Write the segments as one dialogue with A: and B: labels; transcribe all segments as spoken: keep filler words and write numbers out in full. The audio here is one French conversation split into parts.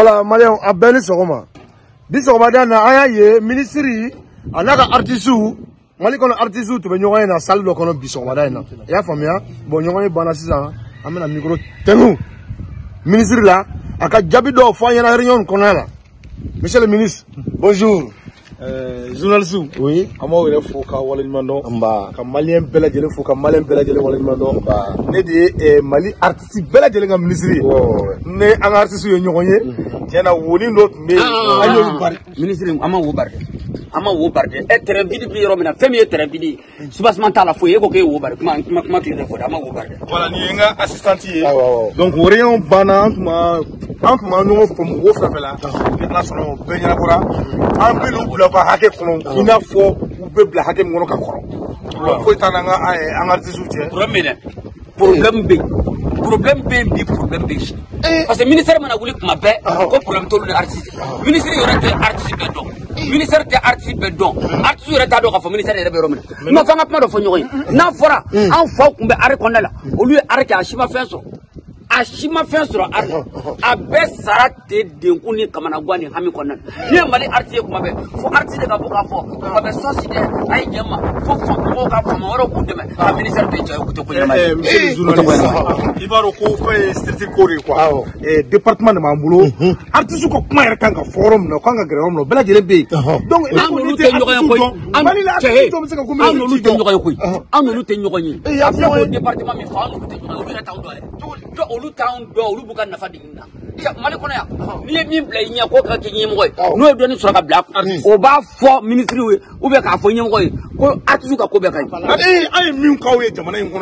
A: Voilà, Malien, à Beni Soroma. Bisorobadana, Ayaye, ministry, Anaga artisu, Malikon artisu, tu veux y avoir salle de kono Bisorobadana. Ya famia, bon, y a banasisa, amena micro, tenu. Ministre là, aka Jabido, Foyana Réunion, Konala. Monsieur le ministre, bonjour.
B: Euh, journaliste,
A: oui,
B: Amo il faut qu'à Walid Mando,
A: Mba,
B: qu'à Malien Bella Dele, faut qu'à Malien Bella Dele Walid Mando, Mba, né de Mali artiste Bella Dele comme ministre, né un artiste yonyoye, tiens à Woli l'autre, mais ayo bari.
C: Ministre, Ama Wobarde, Ama Wobarde, et très vite, puis Romina, Femi est très vite, Subasmanta la fouille, ok, Wobarde, comment comment tu le fais, Ama Wobarde.
B: Voilà, ni un assistant hier, donc on rien banant, ma, tant que ma nom pour mon gros frère là, maintenant son Benyana Kora, un peu nous pas hacker il n'a faut ou peut hacker mon kakoro. Faut être un artiste soutien.
C: Problème, problème B, problème B, B, problème B. Parce que le ministère m'a voulu que ma paix, comme problème tout le artiste. Le ministère y aurait été artiste bédon. Le ministère était artiste bédon. Artiste y aurait été à le ministère de Romina. Ma femme a pas de fonds. N'a fora, un fois qu'on va arrêter là. Au lieu d'arrêter à Chima Fenso. A Chima Fenso, a best sarate de Uni Kamanagwani, Hamikonan. Ni Mali artiste comme avait. Faut artiste de Kaboka fort. Comme avait société, aïe Yama. Faut Kaboka comme Moro Koudeme. Le ministère de Tchoukouyama.
B: Monsieur le journaliste, il va recouvrir cette corée quoi. Département de Mamboulou. Artiste comme moi, il y a un forum, no kanga gréom, no bela délébé. Donc, il faut lutter à Mali l'artiste comme ça comme ça.
C: Nous luttons nous luttons nous. Et après le département mi fa nous luttons nous luttons do do olu town do olu bukan na fadi na Mali kono ya ni mi play nya ko ka kinyi mo no do ni so ka black o ba fo ministry we u be ka fo nyem ko ko atu ka ko be ka
B: eh ay mi ka o ye jamana en kono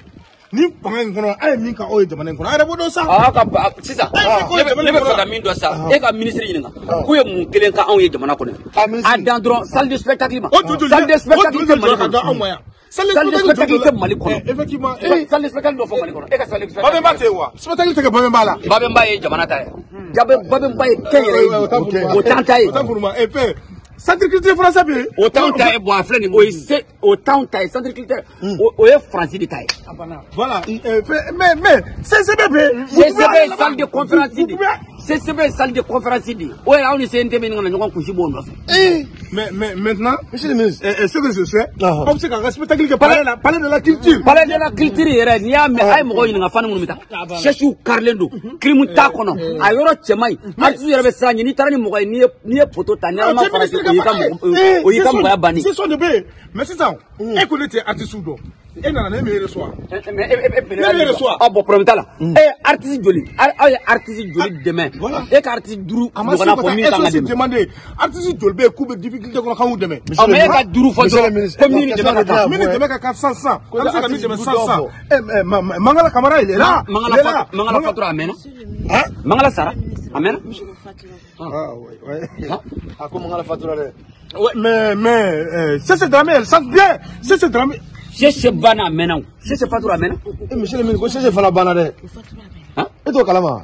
B: ni panga ngono ay min ka o ye jamana ngono ay bodo sa
C: ah ka sisa ne be fa min do sa e ka ministre yinga ku ye mun kelen ka an ye jamana kono a dans droit salle de spectacle ma salle de spectacle ke mali kono salle de spectacle ke mali kono
B: effectivement
C: salle de spectacle do fo mali kono e ka salle de
B: ba
C: spectacle
B: ba te wa spectacle te ke ba ba la
C: ba ba ye jamana ta jabe ba ba ye kayere o tanta ye
B: o pour e pe centre culturel français be
C: autant taille bois flani o c'est autant taille centre culturel o est français de taille
B: voilà mais mais c'est c'est bébé
C: c'est c'est salle de conférence c'est c'est salle de conférence dit o est on est un terme ngana ngon kushi bon
B: mais mais maintenant monsieur le ministre ce que je sais comme c'est qu'un spectacle que parler parler de la culture
C: parler de la culture yere ni am ay mo yinga fanu mun mita chechu karlendo krimu ta kono ayoro chemai artu yere be sanye ni tarani mo ni ni photo tanya ma farasi
B: c'est son de bé mais c'est ça écoutez artiste do et nana ne me reçoit me reçoit
C: ah bon problème là et artiste joli ay artiste joli demain et artiste duru mo na ko mi tanga dem
B: demander artiste joli be ku be difficulté ko xamu demain
C: ah mais ka duru fo commune demain ka
B: commune demain ka quatre cents comme ça commune demain cinq cents eh Mangala Camara il est là
C: Mangala Mangala Fatura amena hein Mangala Sara amena
B: ah ouais ouais ah comment Mangala Fatura ouais mais mais c'est ce drame elle sent bien c'est ce drame
C: c'est ce bana amena c'est ce Fatura amena
A: monsieur le ministre c'est ce fala bana de hein et toi kalama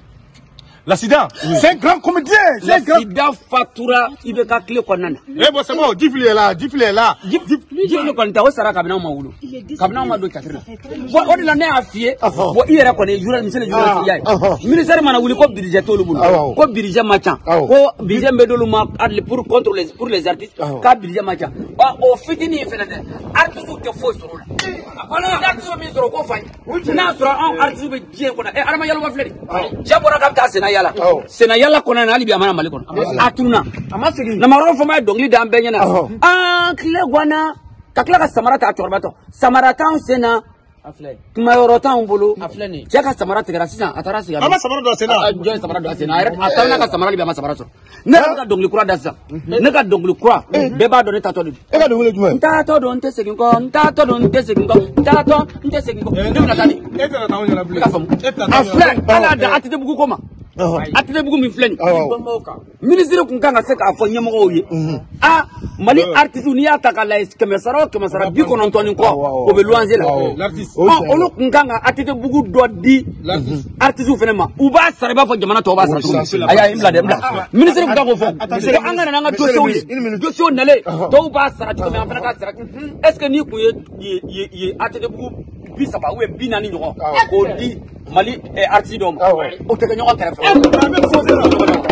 B: l'accident c'est un grand comédien c'est un grand
C: l'accident Fatura il be ka clé konana
B: eh bon c'est bon Difli est là Difli est là
C: Difli kon ta o sara kabina ma wulu kabina ma do chakira bo o dila ne afie bo iyera ko ne journal monsieur le journal yaay ministère mana wuli ko budget to lu bulu ko budget machan ko budget mbedolu ma pour contrôler pour les artistes ka budget machan o fitini fenade artiste te fo soro la wala artiste mi soro ko fany na soro on artiste be jien ko na e arama yalo ma fledi jabora kam ta sena yala sena yala ko na ali bi amana mali ko atuna amasigi na maro fo ma dongli da ambenya na ah kle gwana kakla ka samarata atorbato samarata sena afle kumayorotan bulu afleni jaka samarata gara sisan atarasi ya
B: ama samarata do sena
C: jo samarata do sena atana ka samarata bi ama samarata ne ka dongli kura dasa ne ka dongli kura be ba do ne tato e
A: ka dongli juma
C: tato do nte segin ko tato do nte segin ko tato nte segin ko ne na tani
B: e ta na wona blu
C: afle ala da atite bugu koma atite bugu mi fleni ministre kun kan ka se ka fo nyemo ye ah mali artiste ni ata ka la kemesara kemesara bi ko non toni ko o be luanze la olu kun kan ka atite bugu do di artiste fene ma u ba sare ba fo jamana to ba sare aya imla de imla ministre kun kan ko fo ko angana na nga dossier ye dossier nale to ba sare ko me afana ka sare est-ce que ni ku ye ye atite bugu bi saba ou bi nani ñoko ko di mali artiste dom o te ko ñoko kere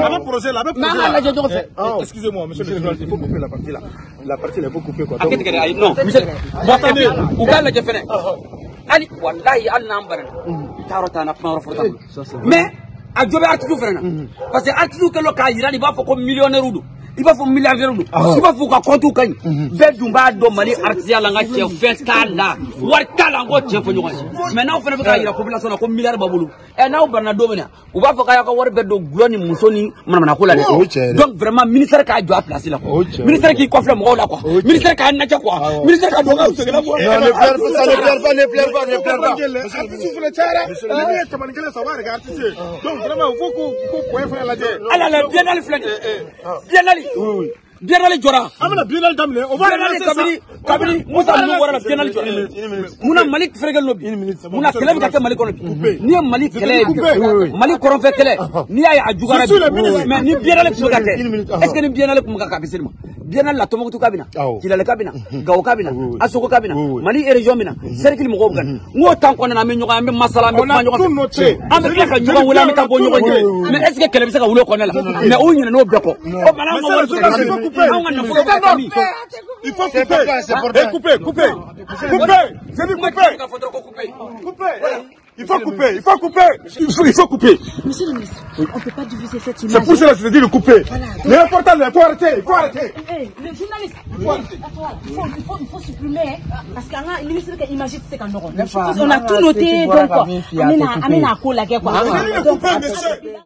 B: posé là. Excusez-moi, monsieur le journaliste, il faut couper la partie là. La partie là, il faut couper quoi.
C: Non, monsieur. Attendez, vous parlez de Fene. Ali, wallahi, al nambar. Tarota na kuma rafota. Mais, a jobe article Fene. Parce que article que le cas, il va faire comme millionnaire ou il va faire milliardaire ou il va faire compte ou quand. Bête dumba do mali artisan langa chef fait kala. War kala ngo chef nyonga. Maintenant, on fait que la population comme milliard babulu. Et now Bernardo mena. On va faire que war bête do gloni musoni mana kola. Donc vraiment ministère ka doit placer là. Ministère qui coiffe le mo là quoi. Ministère ka na quoi. Ministère ka doga ou c'est là.
A: Non, ne pleure pas, ne pleure pas, ne pleure pas, ne pleure pas.
B: Artiste le tchara. Le tamanigele ça va regarder. Donc vraiment il faut qu'on point faire la guerre.
C: Ala la bien aller flanc. Bien aller. Oui oui. Bien aller Jora.
B: Amana bien aller damle. On va
C: relancer ça. Kabini Moussa Mou wara bien aller Jora. Muna Malik Fregel lobi. Muna kele ka Malik lobi. Ni Malik kele. Malik koron fait kele. Ni ay ajugara. Mais ni bien aller ko gate. Est-ce que ni bien aller ko ka kabisirma? Bien aller la tomo to kabina. Kila le kabina. Gaw kabina. Asoko kabina. Mali région mina. Cercle mo gogan. Ngo tan ko na me nyoga me masala me ko nyoga. Am ke ka nyoga wala me ta ko nyoga. Mais est-ce que kele bisa ka wulo ko na la? Mais o nyina no beko. O bana mo wala
B: il faut couper, couper, couper, couper, couper, j'ai dit couper, couper, il faut couper, il faut couper, il faut couper.
D: Monsieur le ministre, on ne peut pas diviser cette image.
B: C'est pour cela que je te dis de couper. L'important, il faut arrêter, il faut arrêter.
D: Le journaliste, il faut arrêter. Il faut, il faut, il faut supprimer, parce qu'il y a un ministre qui imagine ce qu'on aura. On a tout noté, donc, amène à quoi la guerre.